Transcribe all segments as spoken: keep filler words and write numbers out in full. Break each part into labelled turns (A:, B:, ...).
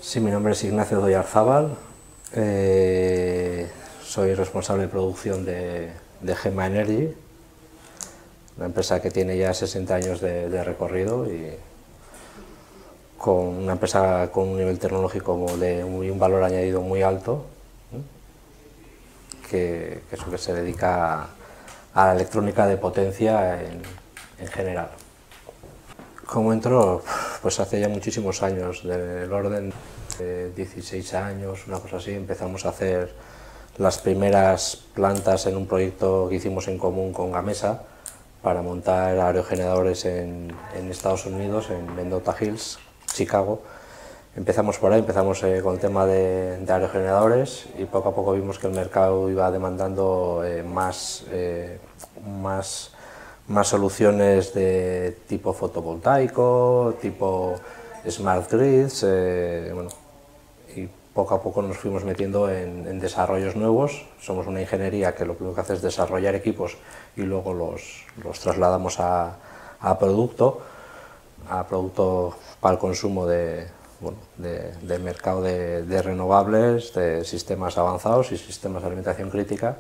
A: Sí, mi nombre es Ignacio Doyarzábal, eh, soy responsable de producción de, de Gema Energy, una empresa que tiene ya sesenta años de, de recorrido y con una empresa con un nivel tecnológico de muy, un valor añadido muy alto, ¿eh? que, que, eso, que se dedica a, a la electrónica de potencia en, en general. ¿Cómo entró? Pues hace ya muchísimos años, del orden de dieciséis años, una cosa así. Empezamos a hacer las primeras plantas en un proyecto que hicimos en común con Gamesa para montar aerogeneradores en, en Estados Unidos, en Mendota Hills, Chicago. Empezamos por ahí, empezamos eh, con el tema de, de aerogeneradores y poco a poco vimos que el mercado iba demandando eh, más, eh, más más soluciones de tipo fotovoltaico, tipo smart grids, eh, bueno, y poco a poco nos fuimos metiendo en, en desarrollos nuevos. Somos una ingeniería que lo primero que hace es desarrollar equipos y luego los, los trasladamos a, a producto, a producto para el consumo de, bueno, de, de mercado de, de renovables, de sistemas avanzados y sistemas de alimentación crítica.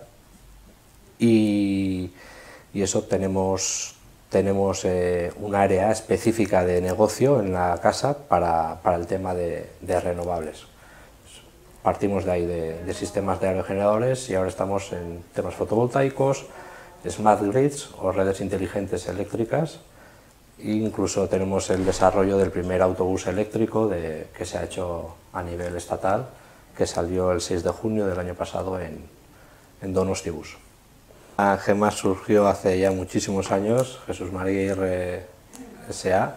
A: Y, y eso tenemos, tenemos eh, un área específica de negocio en la casa para, para el tema de, de renovables. Partimos de ahí, de, de sistemas de aerogeneradores, y ahora estamos en temas fotovoltaicos, smart grids o redes inteligentes eléctricas, e incluso tenemos el desarrollo del primer autobús eléctrico de, que se ha hecho a nivel estatal, que salió el seis de junio del año pasado en, en Donostibus. Gema surgió hace ya muchísimos años, Jesús María Aguirre S A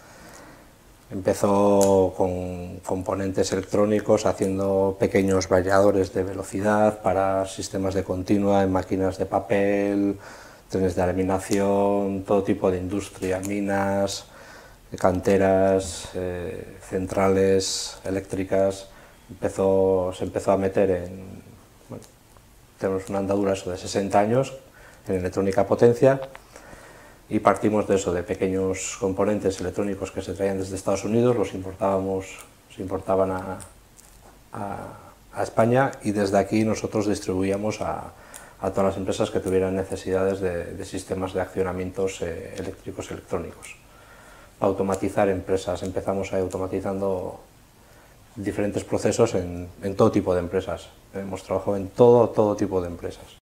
A: Empezó con componentes electrónicos, haciendo pequeños variadores de velocidad para sistemas de continua en máquinas de papel, trenes de laminación, todo tipo de industria, minas, canteras, eh, centrales eléctricas. Empezó, se empezó a meter en... Bueno, tenemos una andadura eso de sesenta años en electrónica potencia, y partimos de eso, de pequeños componentes electrónicos que se traían desde Estados Unidos, los importábamos, se importaban a, a, a España, y desde aquí nosotros distribuíamos a, a todas las empresas que tuvieran necesidades de, de sistemas de accionamientos eh, eléctricos electrónicos. Para automatizar empresas, empezamos ahí automatizando diferentes procesos en, en todo tipo de empresas. Hemos trabajado en todo, todo tipo de empresas.